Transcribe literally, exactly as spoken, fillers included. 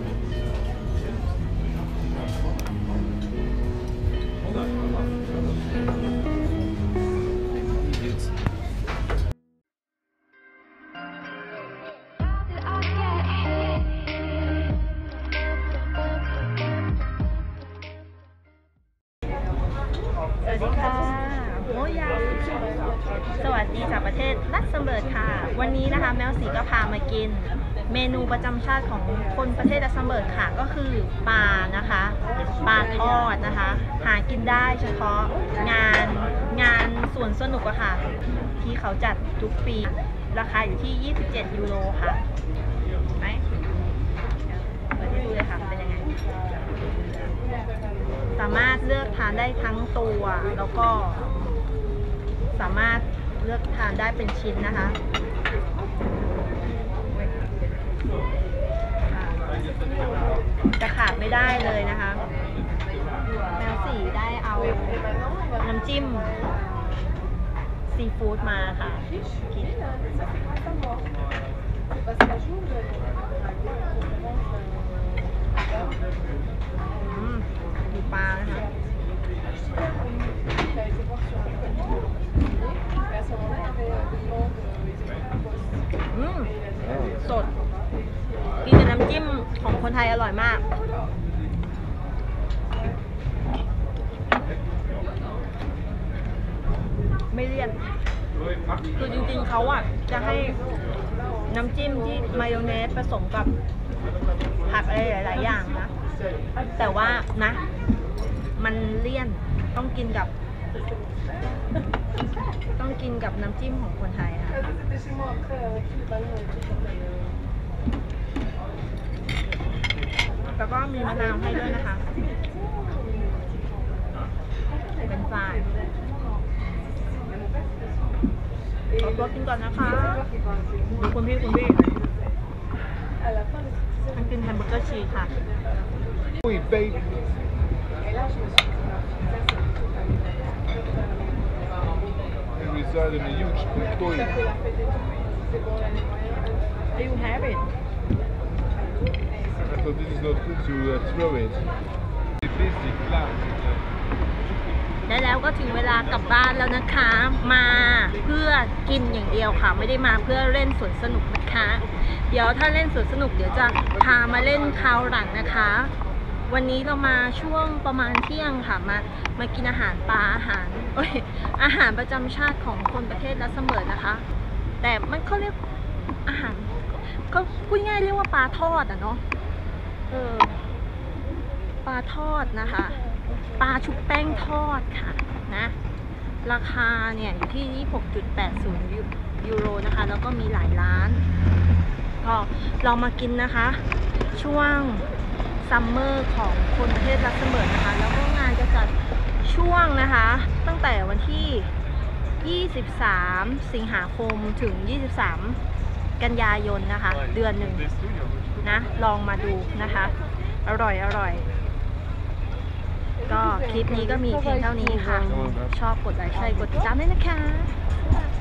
สวัสดีค่ะโมยาสวัสดีจากประเทศลักเซมเบิร์กค่ะวันนี้นะคะแมวสีก็พามากินเมนูประจำชาติของคนประเทศลักเซมเบิร์กค่ะก็คือปลานะคะปลาทอดนะคะหากินได้เฉพาะงานงานสวนสนุกอะค่ะที่เขาจัดทุกปีราคาอยู่ที่ยี่สิบเจ็ดยูโรค่ะไหมเปิดให้ดูเลยค่ะเป็นยังไงสามารถเลือกทานได้ทั้งตัวแล้วก็สามารถเลือกทานได้เป็นชิ้นนะคะจะขาดไม่ได้เลยนะคะแมวสีได้เอาน้ำจิ้มซีฟู้ดมาค่ะกินดูปลานะคะอืมสดกินกับน้ำจิ้มของคนไทยอร่อยมากไม่เลี่ยนคือจริงๆเขาอ่ะจะให้น้ำจิ้มที่มายองเนสผสมกับผักอะไรหลายๆอย่างนะแต่ว่านะมันเลี่ยนต้องกินกับต้องกินกับน้ำจิ้มของคนไทยค่ะแล้วก็มีมะนาวให้ด้วยนะคะเป็นฝายขอตัวกินก่อนนะคะดูคุณพี่คุณพี่มันกินแฮมเบอร์เกอร์ชีสค่ะ Oei, baby. And we started in a huge toy. You have it. I thought this is not good to uh, throw it. Basic plant. และแล้วก็ถึงเวลากลับบ้านแล้วนะคะมาเพื่อกินอย่างเดียวค่ะไม่ได้มาเพื่อเล่นสวนสนุกนะคะเดี๋ยวถ้าเล่นสวนสนุกเดี๋ยวจะพามาเล่นคราวหลังนะคะวันนี้เรามาช่วงประมาณเที่ยงค่ะมามากินอาหารปลาอาหารโอ้ยอาหารประจำชาติของคนประเทศลักเซมเบิร์กนะคะแต่มันเขาเรียกอาหารก็พูดง่ายเรียกว่าปลาทอดอ่ะเนาะเออปลาทอดนะคะปลาชุบแป้งทอดค่ะนะราคาเนี่ยอยู่ที่ ยี่สิบหกจุดแปดศูนย์ ยูโรนะคะแล้วก็มีหลายร้านก็ลองมากินนะคะช่วงซัมเมอร์ของคนประเทศลักเซมเบิร์กนะคะแล้วก็งานจะจัดช่วงนะคะตั้งแต่วันที่ยี่สิบสามสิงหาคมถึงยี่สิบสามกันยายนนะคะเดือนหนึ่งนะลองมาดูนะคะอร่อยอร่อยก็คลิปนี้ก็มีเพียงเท่านี้ค่ะชอบกดไลค์ใช่กดติดตามด้วยนะคะ